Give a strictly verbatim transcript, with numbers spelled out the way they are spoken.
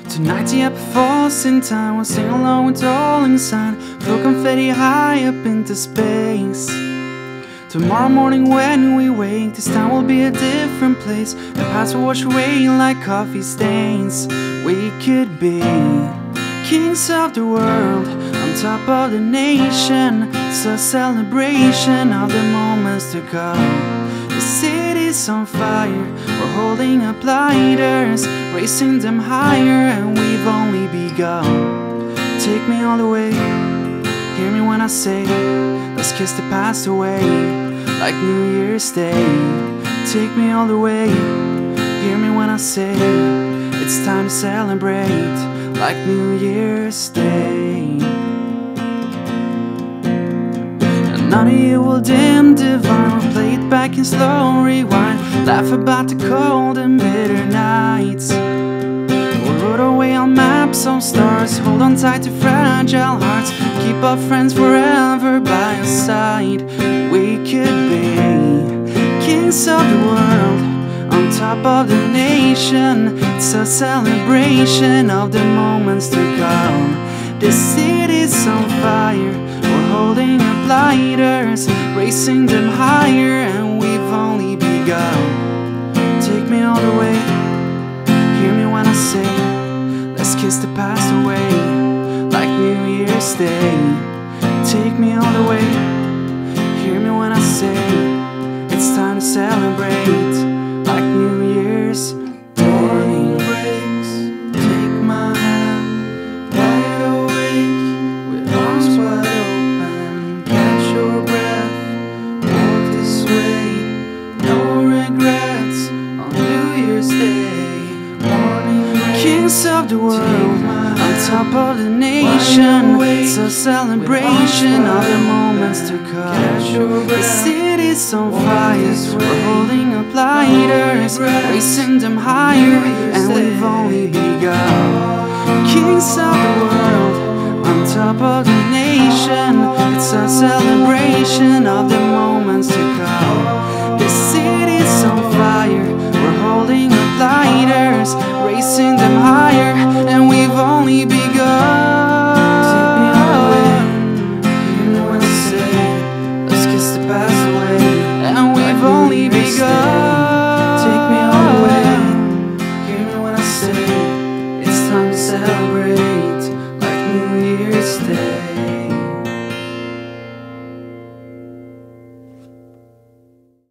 Tonight the apple falls in time. We'll sing along with Auld Lang Syne. Throw confetti high up into space. Tomorrow morning when we wake, this town will be a different place. The past will wash away like coffee stains. We could be kings of the world, on top of the nation. It's a celebration of the moments to come. The city's on fire, we're holding up lighters, raising them higher, and we've only begun. Take me all the way, hear me when I say, let's kiss the past away, like New Year's Day. Take me all the way, hear me when I say, it's time to celebrate, like New Year's Day. And none of you will dim divine, we'll play it back in slow rewind, laugh about the cold and bitter nights. We'll road away on maps on stars, hold on tight to fragile hearts, keep our friends forever by our side. We could be kings of the world, on top of the nation. It's a celebration of the moments to come. The city's on fire, we're holding up lighters, raising them higher, and we've only begun. Take me all the way, hear me when I say, let's kiss the past away, like New Year's Day. Take me all the way, hear me when I say, it's time to celebrate, like New Year's Day. Morning breaks, take my hand, wide awake, with arms wide open. Catch your breath, walk this way, no regrets on New Year's Day. Morning breaks, kings of the world, on top of the nation. It's a celebration of the moments to come. The city's on fire, we're holding up lighters, raising them higher, and we've only begun. Kings of the world, on top of the nation. It's a celebration of the moments to come. The city's on fire, we're holding up lighters, raising them higher,